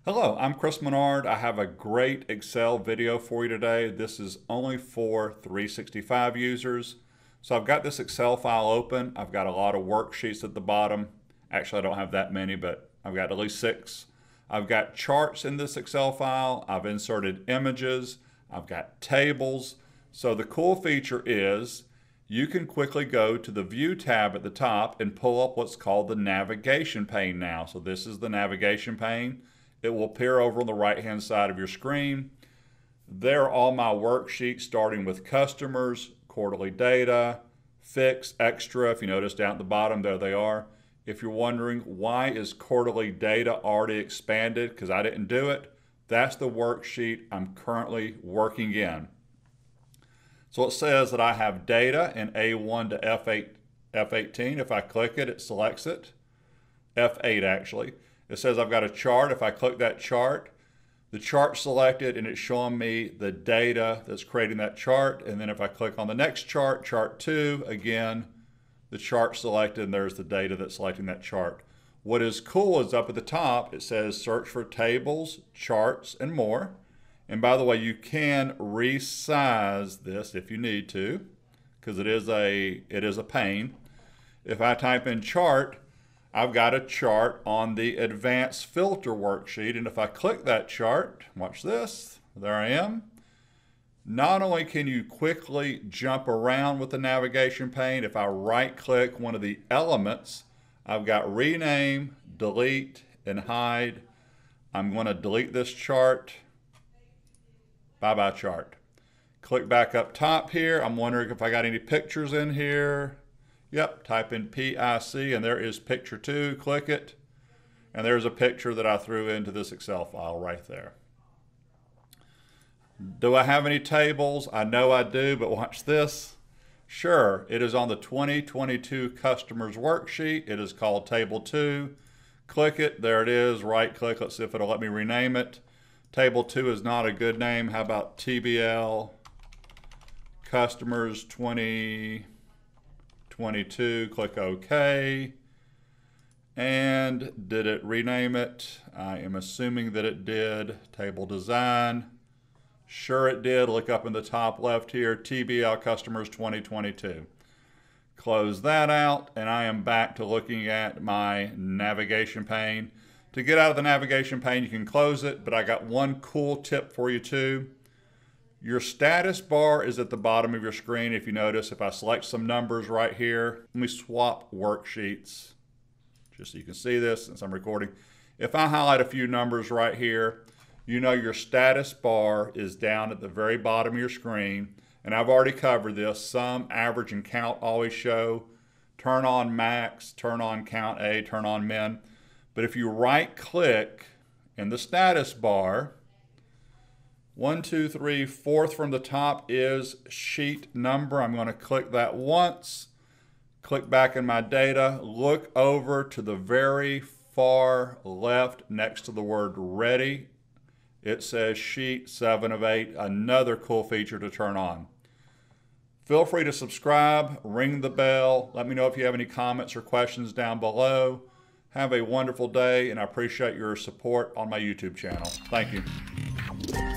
Hello, I'm Chris Menard. I have a great Excel video for you today. This is only for 365 users. So I've got this Excel file open. I've got a lot of worksheets at the bottom. Actually, I don't have that many, but I've got at least 6. I've got charts in this Excel file. I've inserted images. I've got tables. So the cool feature is you can quickly go to the View tab at the top and pull up what's called the Navigation Pane now. So this is the Navigation Pane. It will appear over on the right-hand side of your screen. There are all my worksheets starting with customers, quarterly data, fix, extra. If you notice down at the bottom, there they are. If you're wondering why is quarterly data already expanded, because I didn't do it, that's the worksheet I'm currently working in. So it says that I have data in A1 to F18. If I click it, it selects it. F8 actually. It says I've got a chart. If I click that chart, the chart's selected and it's showing me the data that's creating that chart. And then if I click on the next chart, chart 2, again, the chart's selected and there's the data that's selecting that chart. What is cool is up at the top, it says search for tables, charts, and more. And by the way, you can resize this if you need to, because it is a pane. If I type in chart, I've got a chart on the advanced filter worksheet, and if I click that chart, watch this, there I am. Not only can you quickly jump around with the navigation pane, if I right click one of the elements, I've got rename, delete, and hide. I'm going to delete this chart. Bye-bye chart. Click back up top here. I'm wondering if I got any pictures in here. Yep, type in PIC and there is picture 2, click it, and there's a picture that I threw into this Excel file right there. Do I have any tables? I know I do, but watch this. Sure, it is on the 2022 customers worksheet. It is called table 2. Click it, there it is, right click, let's see if it'll let me rename it. Table 2 is not a good name. How about TBL customers 2022, click OK. And did it rename it? I am assuming that it did. Table design. Sure it did. Look up in the top left here, TBL customers 2022. Close that out, and I am back to looking at my navigation pane. To get out of the navigation pane, you can close it, but I got one cool tip for you too. Your status bar is at the bottom of your screen. If you notice, if I select some numbers right here, let me swap worksheets, just so you can see this since I'm recording. If I highlight a few numbers right here, you know your status bar is down at the very bottom of your screen. And I've already covered this. Sum, average, and count always show. Turn on max, turn on count A, turn on min. But if you right click in the status bar, 1, 2, 3, fourth from the top is sheet number. I'm going to click that once. Click back in my data. Look over to the very far left next to the word ready. It says sheet 7 of 8, another cool feature to turn on. Feel free to subscribe, ring the bell. Let me know if you have any comments or questions down below. Have a wonderful day, and I appreciate your support on my YouTube channel. Thank you.